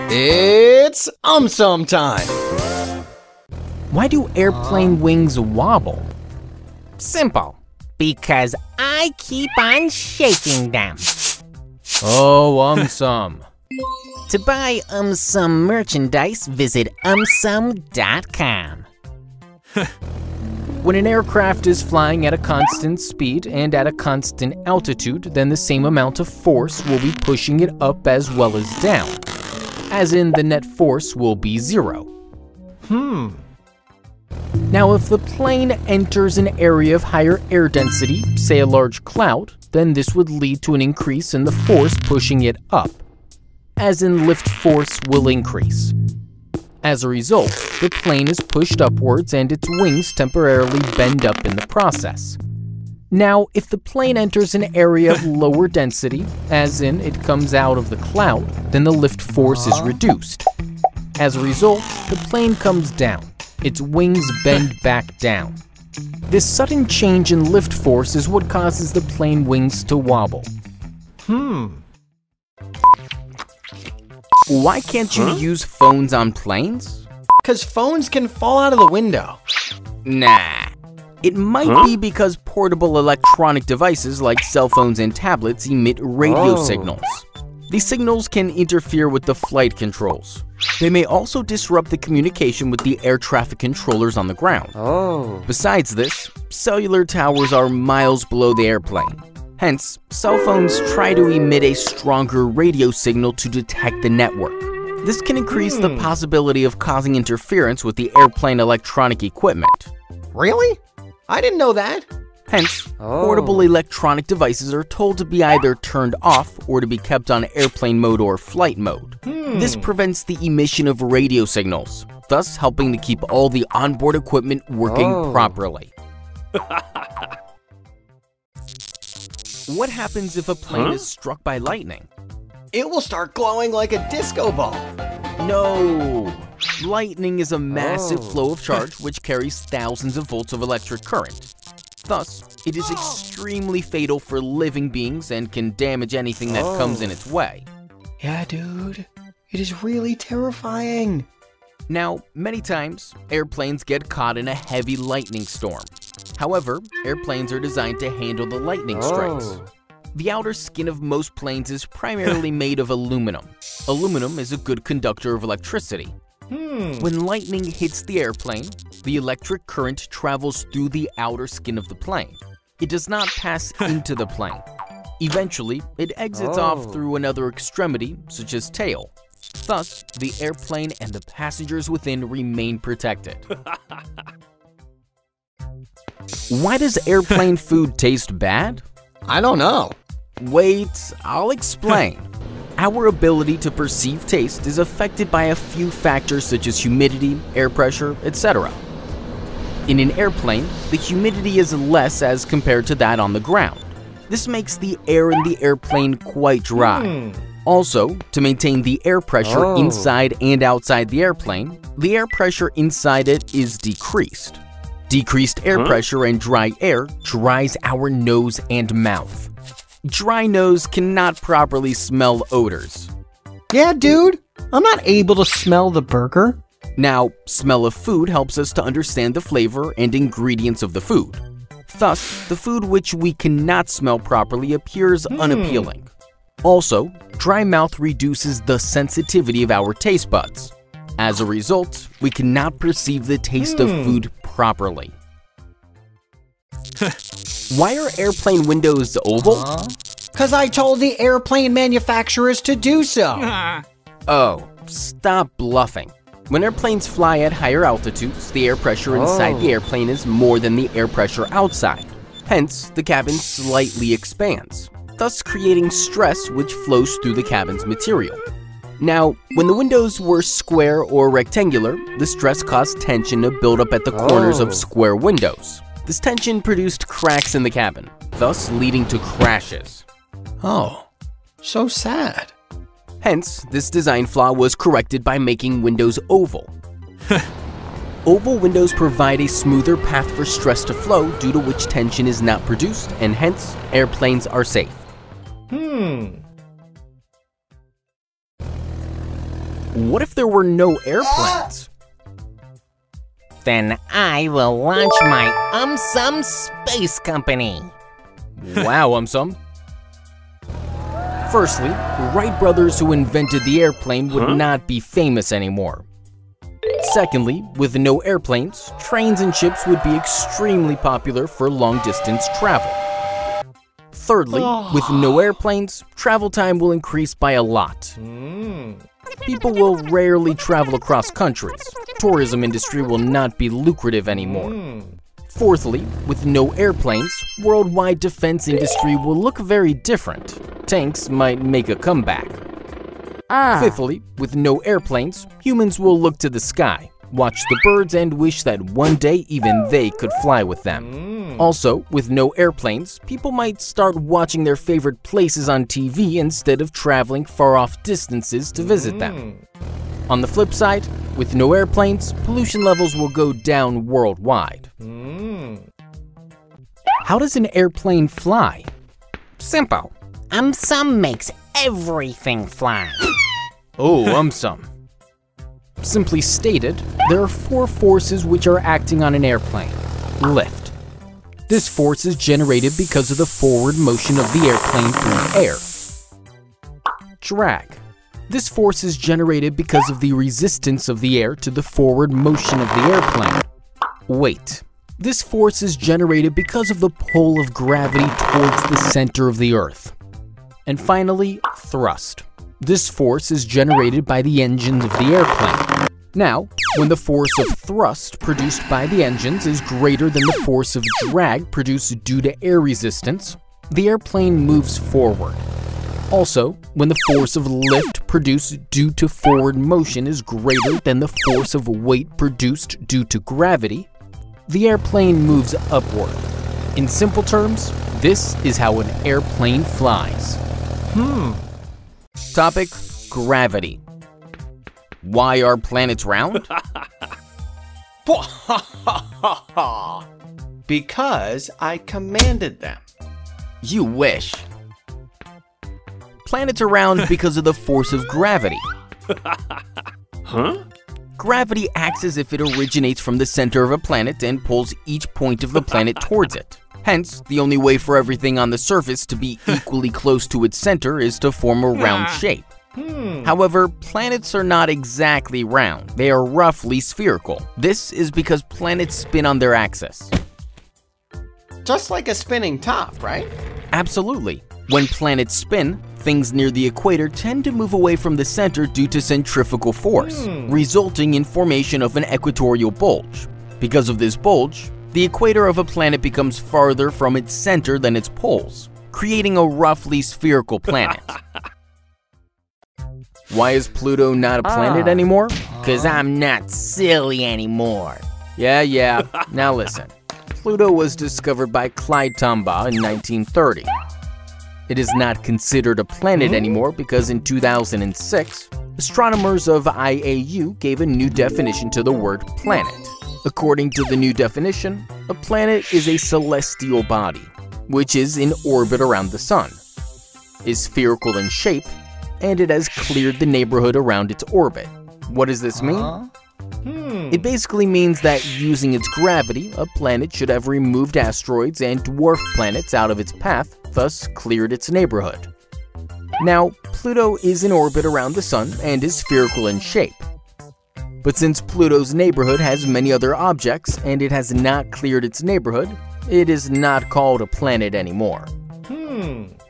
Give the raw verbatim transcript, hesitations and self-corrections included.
It's AumSum time! Why do airplane wings wobble? Simple. Because I keep on shaking them. Oh, AumSum. To buy AumSum merchandise, visit um sum dot com. When an aircraft is flying at a constant speed and at a constant altitude, then the same amount of force will be pushing it up as well as down. As in, the net force will be zero. Hmm. Now, if the plane enters an area of higher air density, say a large cloud, then this would lead to an increase in the force pushing it up. As in, lift force will increase. As a result, the plane is pushed upwards and its wings temporarily bend up in the process. Now, if the plane enters an area of lower density, as in it comes out of the cloud, then the lift force is reduced. As a result, the plane comes down. Its wings bend back down. This sudden change in lift force is what causes the plane wings to wobble. Hmm. Why can't you Huh? use phones on planes? Cause phones can fall out of the window. Nah. It might Huh? be because portable electronic devices like cell phones and tablets emit radio Oh. signals. These signals can interfere with the flight controls. They may also disrupt the communication with the air traffic controllers on the ground. Oh. Besides this, cellular towers are miles below the airplane. Hence, cell phones try to emit a stronger radio signal to detect the network. This can increase the Hmm. possibility of causing interference with the airplane electronic equipment. Really? I didn't know that. Hence, Oh. portable electronic devices are told to be either turned off or to be kept on airplane mode or flight mode. Hmm. This prevents the emission of radio signals, thus helping to keep all the onboard equipment working Oh. properly. What happens if a plane Huh? is struck by lightning? It will start glowing like a disco ball. No! Lightning is a massive Oh. flow of charge which carries thousands of volts of electric current. Thus, it is extremely fatal for living beings and can damage anything that comes in Oh. its way. Yeah, dude. It is really terrifying. Now, many times, airplanes get caught in a heavy lightning storm. However, airplanes are designed to handle the lightning strikes. Oh. The outer skin of most planes is primarily made of aluminum. Aluminum is a good conductor of electricity. Hmm. When lightning hits the airplane, the electric current travels through the outer skin of the plane. It does not pass into the plane. Eventually, it exits Oh. off through another extremity, such as tail. Thus, the airplane and the passengers within remain protected. Why does airplane food taste bad? I don't know. Wait, I'll explain. Our ability to perceive taste is affected by a few factors such as humidity, air pressure, et cetera. In an airplane, the humidity is less as compared to that on the ground. This makes the air in the airplane quite dry. Hmm. Also, to maintain the air pressure Oh. inside and outside the airplane, the air pressure inside it is decreased. Decreased air Huh? pressure and dry air dries our nose and mouth. Dry nose cannot properly smell odors. Yeah, dude. I'm not able to smell the burger. Now, smell of food helps us to understand the flavor and ingredients of the food. Thus, the food which we cannot smell properly appears Hmm. unappealing. Also, dry mouth reduces the sensitivity of our taste buds. As a result, we cannot perceive the taste of Hmm. food properly. Why are airplane windows oval? Cause I told the airplane manufacturers to do so. Oh, stop bluffing. When airplanes fly at higher altitudes, the air pressure inside the Oh. airplane is more than the air pressure outside. Hence, the cabin slightly expands, thus creating stress which flows through the cabin's material. Now, when the windows were square or rectangular, the stress caused tension to build up at the corners Oh. of square windows. This tension produced cracks in the cabin, thus leading to crashes. Oh, so sad. Hence, this design flaw was corrected by making windows oval. Oval windows provide a smoother path for stress to flow, due to which tension is not produced, and hence, airplanes are safe. Hmm. What if there were no airplanes? Then I will launch my AumSum space company. Wow, AumSum. Firstly, the Wright brothers who invented the airplane would Huh? not be famous anymore. Secondly, with no airplanes, trains and ships would be extremely popular for long-distance travel. Thirdly, with no airplanes, travel time will increase by a lot. People will rarely travel across countries. Tourism industry will not be lucrative anymore. Fourthly, with no airplanes, worldwide defense industry will look very different. Tanks might make a comeback. Ah. Fifthly, with no airplanes, humans will look to the sky, watch the birds, and wish that one day even they could fly with them. Also, with no airplanes, people might start watching their favorite places on T V instead of traveling far-off distances to visit them. On the flip side, with no airplanes, pollution levels will go down worldwide. How does an airplane fly? Simple. AumSum makes everything fly. Oh, AumSum. Simply stated, there are four forces which are acting on an airplane. Lift. This force is generated because of the forward motion of the airplane through air. Drag. This force is generated because of the resistance of the air to the forward motion of the airplane. Weight. This force is generated because of the pull of gravity towards the center of the Earth. And finally, thrust. This force is generated by the engines of the airplane. Now, when the force of thrust produced by the engines is greater than the force of drag produced due to air resistance, the airplane moves forward. Also, when the force of lift produced due to forward motion is greater than the force of weight produced due to gravity, the airplane moves upward. In simple terms, this is how an airplane flies. Hmm. Topic: gravity. Why are planets round? Because I commanded them. You wish. Planets are round because of the force of gravity. Huh? Gravity acts as if it originates from the center of a planet and pulls each point of the planet towards it. Hence, the only way for everything on the surface to be equally close to its center is to form a round shape. However, planets are not exactly round. They are roughly spherical. This is because planets spin on their axis. Just like a spinning top, right? Absolutely. When planets spin, things near the equator tend to move away from the center due to centrifugal force, resulting in formation of an equatorial bulge. Because of this bulge, the equator of a planet becomes farther from its center than its poles, creating a roughly spherical planet. Why is Pluto not a planet anymore? Cause I'm not silly anymore. Yeah, yeah. Now listen. Pluto was discovered by Clyde Tombaugh in nineteen thirty. It is not considered a planet anymore because in two thousand six, astronomers of I A U gave a new definition to the word planet. According to the new definition, a planet is a celestial body, which is in orbit around the sun, is spherical in shape, and it has cleared the neighborhood around its orbit. What does this mean? It basically means that using its gravity, a planet should have removed asteroids and dwarf planets out of its path, thus cleared its neighborhood. Now, Pluto is in orbit around the sun and is spherical in shape. But since Pluto's neighborhood has many other objects and it has not cleared its neighborhood, it is not called a planet anymore.